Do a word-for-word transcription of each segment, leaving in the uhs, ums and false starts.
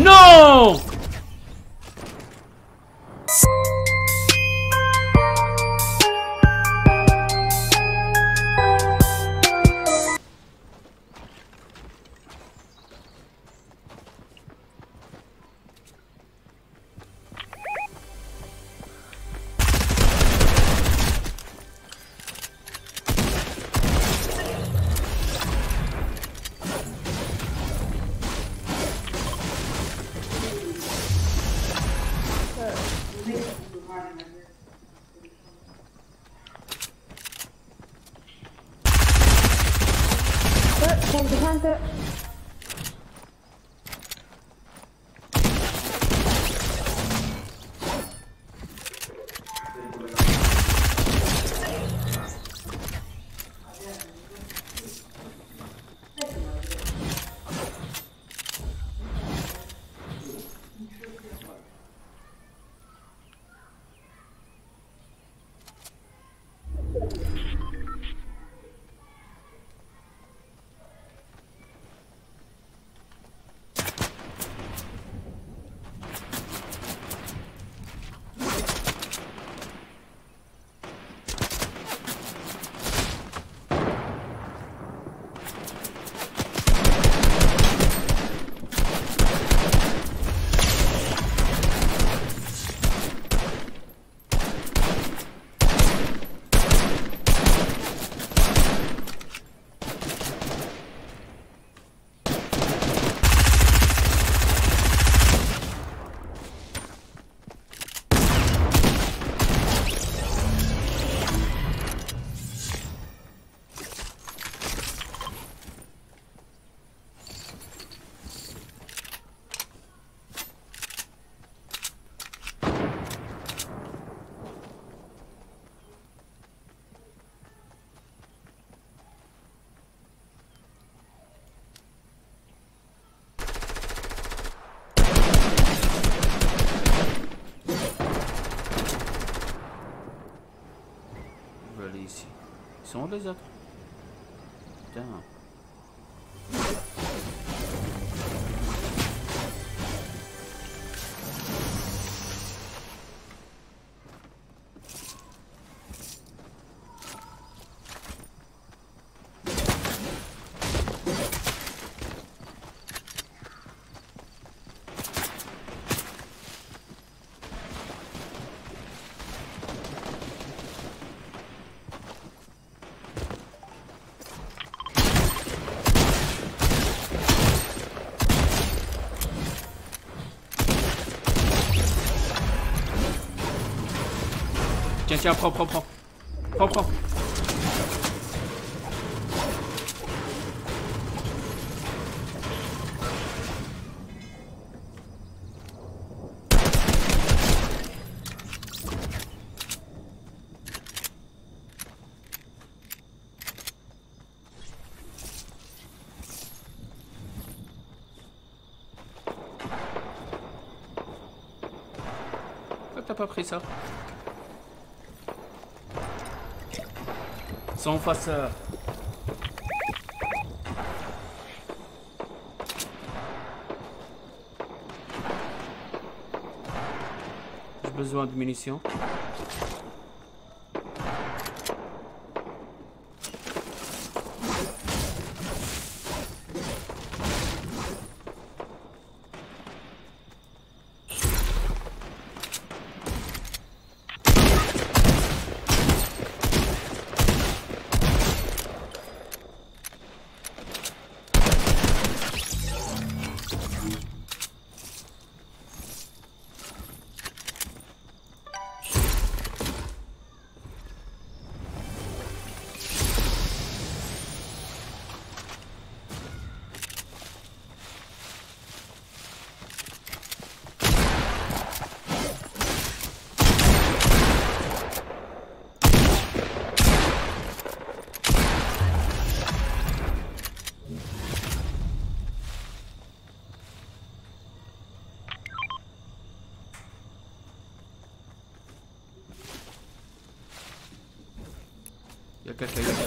Non! Sente, sente. Je vais aller ici. Ils sont où les autres? Putain. Tiens, tiens, prends, prends, prends. Prends, prends. Pourquoi t'as pas pris ça? Sans face à... J'ai besoin de munitions. Il y a quelqu'un ici.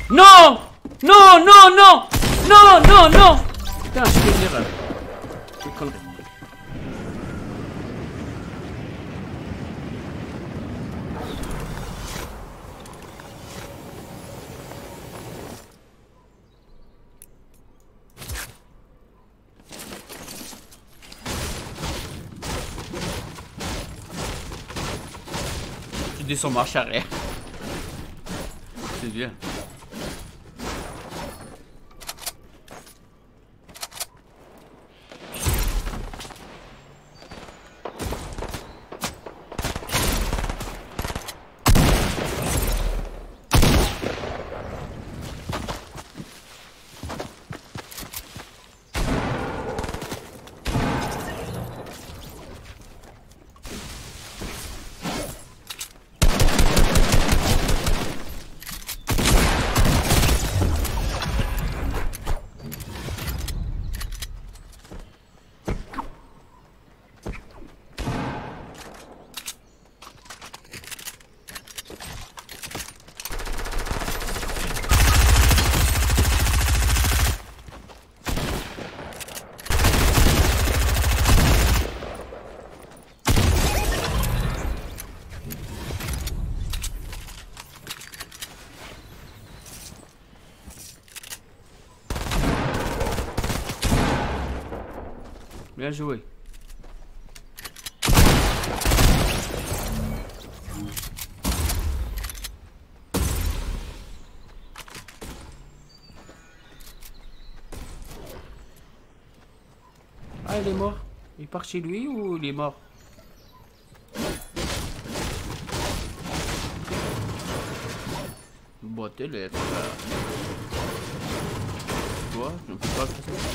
Non! Non, non, non! Non, non, non! Putain, je fais une erreur. Quelle connerie. Tu descends marche arrière. C'est bien. Bien joué. Ah, il est mort. Il part chez lui ou il est mort? Boîte les lettres. Quoi? Je ne peux pas faire ça.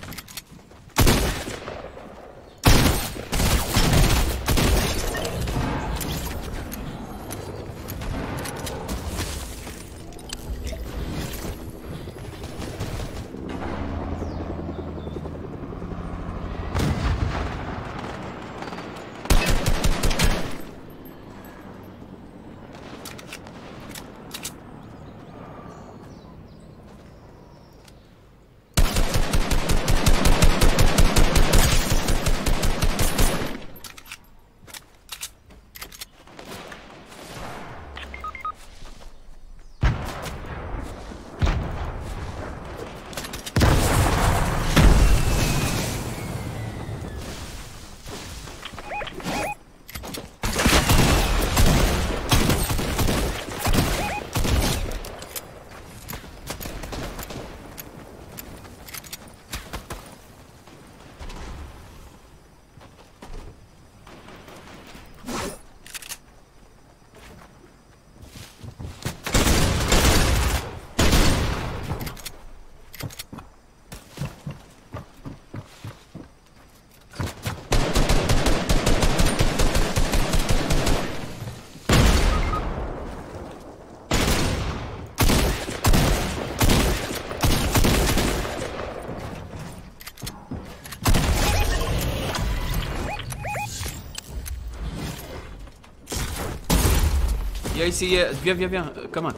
Il y a ici, euh, viens, viens, viens, euh, come on.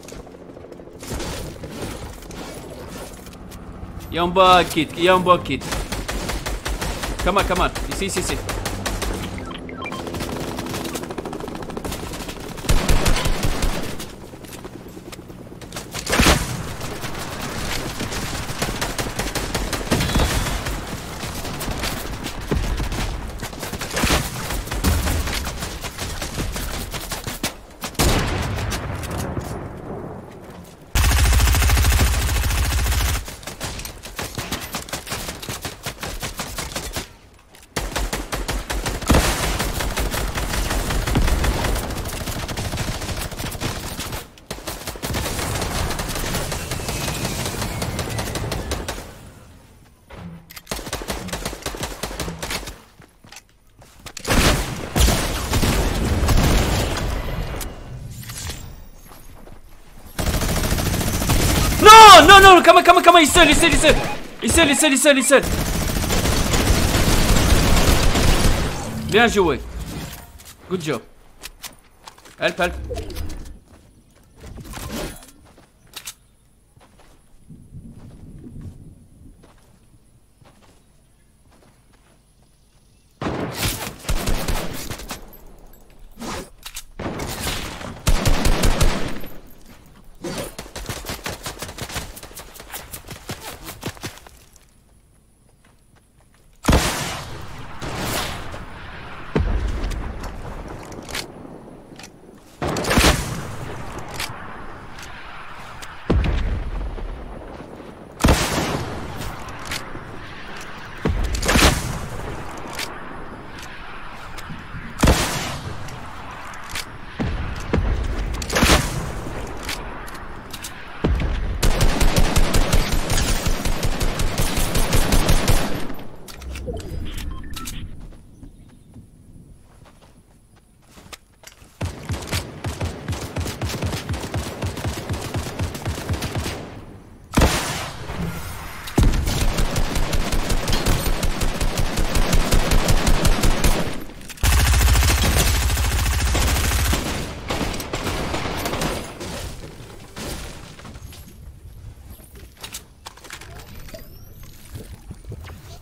Il y a un bas kit, il y a un bas kit. Come on, come on, ici, ici, ici. Non, non, comment, comment, comment, il est seul, il est seul, il est seul. Il est seul, il est seul, il est seul, il est seul. Bien joué. Good job. Help, help.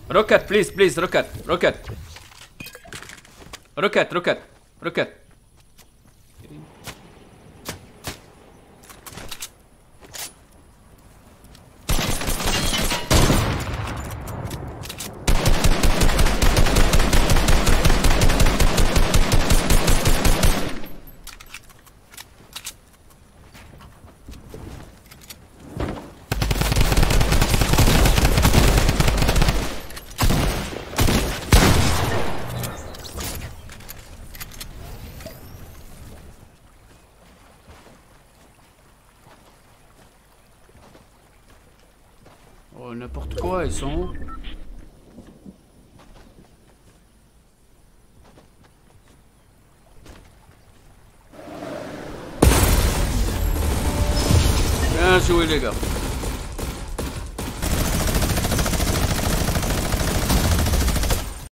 Rocket, please, please, rocket, rocket. Rocket, rocket, rocket. Oh, n'importe quoi, ils sont où? Bien joué les gars.